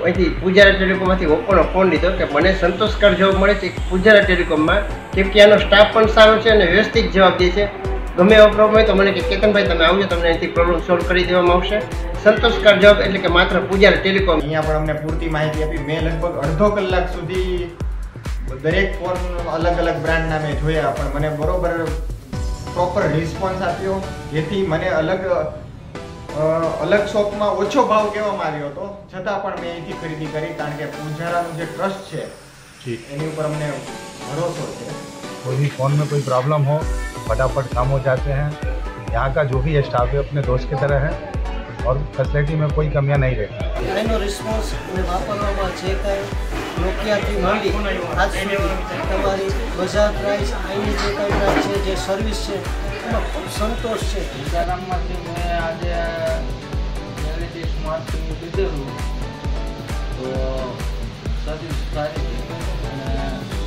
અહીંથી પૂજારા ટેલિકોમમાંથી ઓપ્પોનો ફોન લીધો કે મને સંતોષકાર જવાબ મળે છે પૂજારા ટેલિકોમમાં, કેમ કે આનો સ્ટાફ પણ સારો છે અને વ્યવસ્થિત જવાબ દે છે. ગમે એવો પ્રોબ્લેમ હોય તો મને કે કેતનભાઈ તમે આવજો, તમને અહીંથી પ્રોબ્લેમ સોલ્વ કરી દેવામાં આવશે. સંતોષકાર જવાબ એટલે કે માત્ર પૂજારા ટેલિકોમ. અહીંયા પણ અમને પૂરતી માહિતી આપી. મેં લગભગ અડધો કલાક સુધી દરેક ફોન અલગ અલગ બ્રાન્ડના મેં જોયા, પણ મને બરોબર પ્રોપર રિસ્પોન્સ આપ્યો, જેથી મને અલગ શોપમાં ઓછો ભાવ કહેવામાં આવ્યો હતો, છતાં પણ મેં અહીંથી ખરીદી કરી, કારણ કે પૂજારાનું જે ટ્રસ્ટ છે એની ઉપર અમને ભરોસો છે. कोई भी फ़ोन में कोई प्रॉब्लम हो फटाफट काम हो जाते हैं. यहाँ का जो भी स्टाफ है अपने दोस्त की तरह है और फैसिलिटी में कोई कमियाँ नहीं रहती. એનો રિસ્પોન્સ અને વાપરવામાં જે કાંઈ નોકિયાથી માંડી આજ સુધી તમારી બજાર પ્રાઇસ અહીંની જે કાંઈ પ્રાઇસ છે, જે સર્વિસ છે એમાં ખૂબ સંતોષ છે. સીતારામમાંથી મેં આજે એલઈડી સ્માર્ટ ટીવી લીધેલું તો સર્વિસ સારી છે અને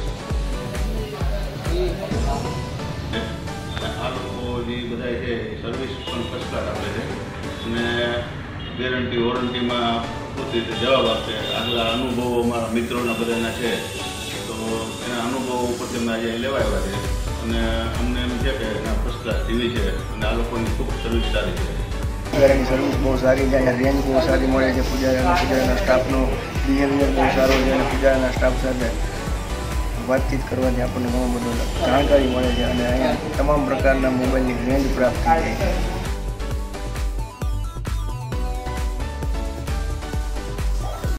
આ લોકો જે બધા છે સર્વિસ પણ ફર્સ્ટ ક્લાસ આપે છે અને ગેરંટી વોરંટીમાં પૂરતી રીતે જવાબ આપે. આગલા અનુભવો અમારા મિત્રોના બધાના છે તો એના અનુભવો ઉપરથી અમે આજે લેવા આવ્યા છે અને અમને એમ છે કે ફર્સ્ટ ક્લાસ ટીવી છે અને આ લોકોની ખૂબ સર્વિસ સારી છે. પૂજારાની સર્વિસ બહુ સારી છે અને રેન્જ બહુ સારી મળે છે. પૂજારાના સ્ટાફનો બિહેવિયર બહુ સારો છે અને પૂજારાના સ્ટાફ સાથે વાતચીત કરવાથી આપણને ઘણું બધું જાણકારી મળે છે અને અહીંયા તમામ પ્રકારના મોબાઈલની રેન્જ પ્રાપ્ત થાય છે.